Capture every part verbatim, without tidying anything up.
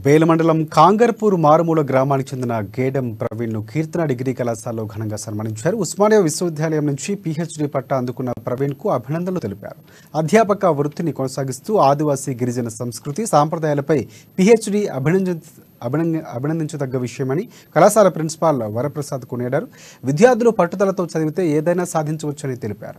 బేల మండలం కాంగర్పూర్ మారుమూల గ్రామానికి చెందిన గేడం ప్రవీణ్ ను కీర్తన డిగ్రీ కళాశాలలో ఘనంగా సన్మానించారు. ఉస్మానియా విశ్వవిద్యాలయం నుంచి పీహెచ్డీ పట్టా అందుకున్న ప్రవీణ్ కు అభినందనలు తెలిపారు. అధ్యాపక వృత్తిని కొనసాగిస్తూ ఆదివాసీ గిరిజన సంస్కృతి సాంప్రదాయాలపై పీహెచ్డీ అభినంద అభినందించదగ్గ విషయమని కళాశాల ప్రిన్సిపాల్ వరప్రసాద్ కొనియాడారు. విద్యార్థులు పట్టుదలతో చదివితే ఏదైనా సాధించవచ్చని తెలిపారు.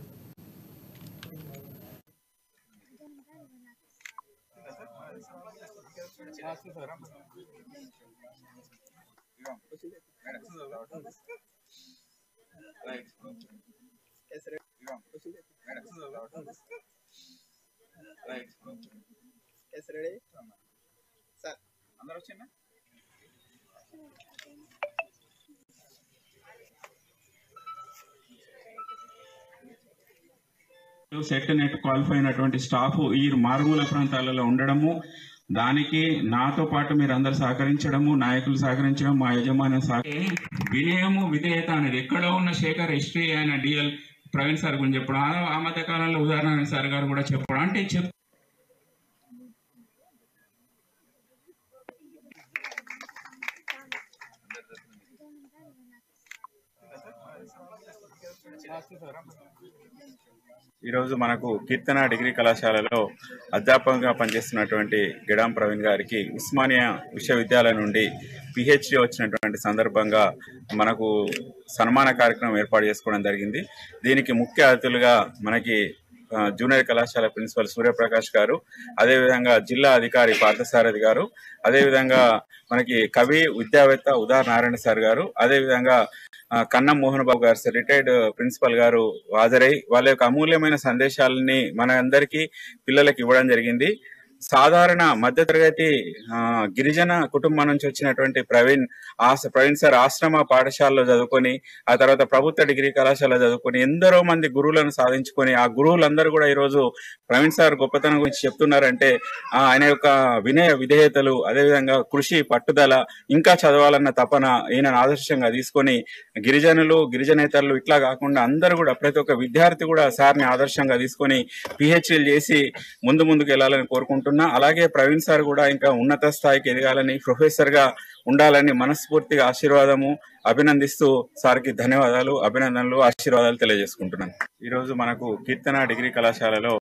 సెట్ నెట్ క్వాలిఫై అయినటువంటి స్టాఫ్ ఈ మారుమూల ప్రాంతాలలో ఉండడము, దానికి నాతో పాటు మీరు అందరు సహకరించడము, నాయకులు సహకరించడం, మా యజమాని వినయము విధేయత అనేది ఎక్కడో ఉన్న శేఖర్ హిస్టరీ అయిన డిఎల్ ప్రవీణ్ సార్ గురించి చెప్పడం, ఆ మధ్య కాలంలో ఉదాహరణ సార్ గారు కూడా చెప్పడం అంటే చెప్ ఈరోజు మనకు కీర్తన డిగ్రీ కళాశాలలో అధ్యాపకంగా పనిచేస్తున్నటువంటి గెడాం ప్రవీణ్ గారికి ఉస్మానియా విశ్వవిద్యాలయం నుండి పిహెచ్డి వచ్చినటువంటి సందర్భంగా మనకు సన్మాన కార్యక్రమం ఏర్పాటు చేసుకోవడం జరిగింది. దీనికి ముఖ్య అతిథులుగా మనకి జూనియర్ కళాశాల ప్రిన్సిపల్ సూర్యప్రకాష్ గారు, అదేవిధంగా జిల్లా అధికారి పార్థసారథి గారు, అదేవిధంగా మనకి కవి విద్యావేత్త ఉదా నారాయణ సార్ గారు, అదేవిధంగా కన్నం మోహన్ బాబు గారు రిటైర్డ్ ప్రిన్సిపల్ గారు హాజరై వాళ్ళ యొక్క అమూల్యమైన సందేశాలని మన అందరికీ పిల్లలకు ఇవ్వడం జరిగింది. సాధారణ మధ్యతరగతి గిరిజన కుటుంబం నుంచి వచ్చినటువంటి ప్రవీణ్ ఆశ ప్రవీణ్ సార్ ఆశ్రమ పాఠశాలలో చదువుకొని ఆ తర్వాత ప్రభుత్వ డిగ్రీ కళాశాలలో చదువుకొని ఎందరో మంది గురువులను సాధించుకొని ఆ గురువులందరూ కూడా ఈరోజు ప్రవీణ్ సార్ గొప్పతనం గురించి చెప్తున్నారంటే ఆయన యొక్క వినయ విధేయతలు, అదేవిధంగా కృషి పట్టుదల, ఇంకా చదవాలన్న తపన ఈయనను ఆదర్శంగా తీసుకొని గిరిజనులు గిరిజనేతరులు ఇట్లా కాకుండా అందరూ కూడా ప్రతి ఒక్క విద్యార్థి కూడా సార్ని ఆదర్శంగా తీసుకొని పిహెచ్డీలు చేసి ముందు ముందుకు వెళ్ళాలని కోరుకుంటున్నారు. అలాగే ప్రవీణ్ సార్ కూడా ఇంకా ఉన్నత స్థాయికి ఎదగాలని, ప్రొఫెసర్ గా ఉండాలని మనస్ఫూర్తిగా ఆశీర్వాదము అభినందిస్తూ సార్కి ధన్యవాదాలు, అభినందనలు, ఆశీర్వాదాలు తెలియజేసుకుంటున్నాను. ఈ రోజు మనకు కీర్తన డిగ్రీ కళాశాలలో